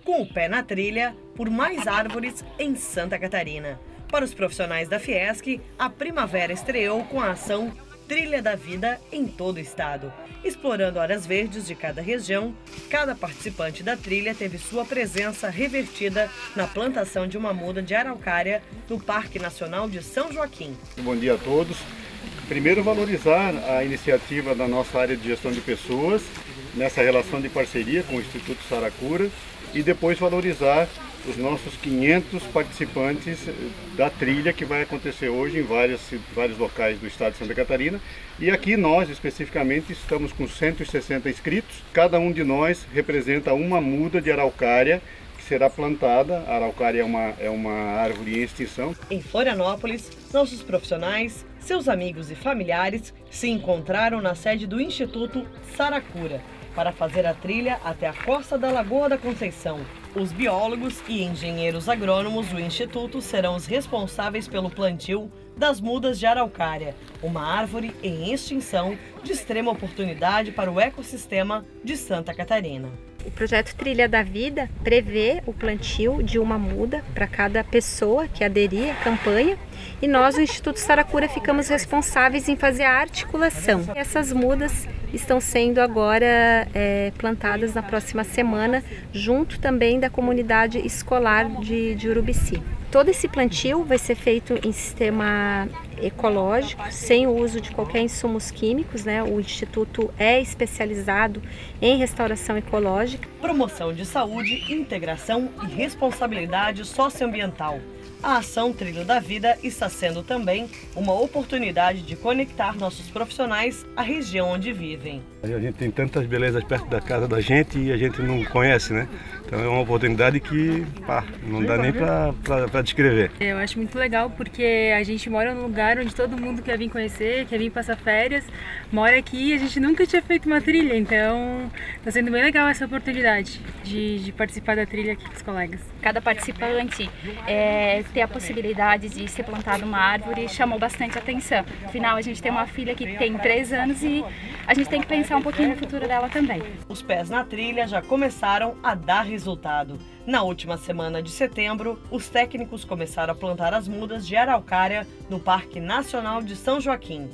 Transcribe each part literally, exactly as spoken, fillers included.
com o pé na trilha por mais árvores em Santa Catarina. Para os profissionais da Fiesc, a primavera estreou com a ação Trilha da Vida em todo o estado. Explorando áreas verdes de cada região, cada participante da trilha teve sua presença revertida na plantação de uma muda de araucária no Parque Nacional de São Joaquim. Bom dia a todos. Primeiro, valorizar a iniciativa da nossa área de gestão de pessoas, nessa relação de parceria com o Instituto Saracura, e depois valorizar os nossos quinhentos participantes da trilha que vai acontecer hoje em vários, vários locais do estado de Santa Catarina. E aqui nós, especificamente, estamos com cento e sessenta inscritos. Cada um de nós representa uma muda de araucária que será plantada. A araucária é uma, é uma árvore em extinção. Em Florianópolis, nossos profissionais, seus amigos e familiares se encontraram na sede do Instituto Saracura para fazer a trilha até a costa da Lagoa da Conceição. Os biólogos e engenheiros agrônomos do Instituto serão os responsáveis pelo plantio das mudas de araucária, uma árvore em extinção de extrema oportunidade para o ecossistema de Santa Catarina. O projeto Trilha da Vida prevê o plantio de uma muda para cada pessoa que aderir à campanha, e nós, o Instituto Saracura, ficamos responsáveis em fazer a articulação. Essas mudas estão sendo agora é, plantadas na próxima semana, junto também da comunidade escolar de, de Urubici. Todo esse plantio vai ser feito em sistema ecológico, sem o uso de qualquer insumos químicos, né? O Instituto é especializado em restauração ecológica. Promoção de saúde, integração e responsabilidade socioambiental. A ação Trilha da Vida está sendo também uma oportunidade de conectar nossos profissionais à região onde vivem. A gente tem tantas belezas perto da casa da gente e a gente não conhece, né? Então é uma oportunidade que pá, não dá nem para descrever. Eu acho muito legal porque a gente mora num lugar onde todo mundo quer vir conhecer, quer vir passar férias, mora aqui e a gente nunca tinha feito uma trilha, então está sendo bem legal essa oportunidade de, de participar da trilha aqui com os colegas. Cada participante é, ter a possibilidade de ser plantada uma árvore chamou bastante atenção. Afinal, a gente tem uma filha que tem três anos e a gente tem que pensar um pouquinho no futuro dela também. Os pés na trilha já começaram a dar resultado. Na última semana de setembro, os técnicos começaram a plantar as mudas de araucária no Parque Nacional de São Joaquim.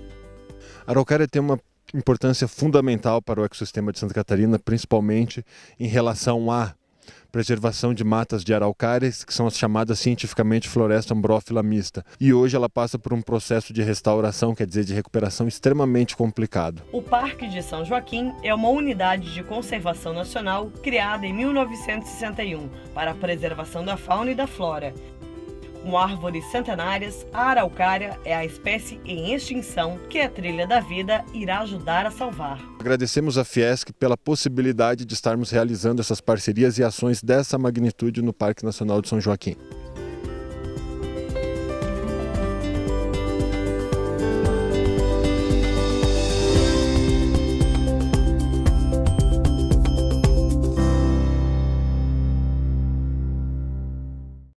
A araucária tem uma importância fundamental para o ecossistema de Santa Catarina, principalmente em relação à preservação de matas de araucárias, que são as chamadas cientificamente floresta ambrófila mista. E hoje ela passa por um processo de restauração, quer dizer, de recuperação extremamente complicado. O Parque de São Joaquim é uma unidade de conservação nacional criada em mil novecentos e sessenta e um para a preservação da fauna e da flora. Com árvores centenárias, a araucária é a espécie em extinção que a Trilha da Vida irá ajudar a salvar. Agradecemos a Fiesc pela possibilidade de estarmos realizando essas parcerias e ações dessa magnitude no Parque Nacional de São Joaquim.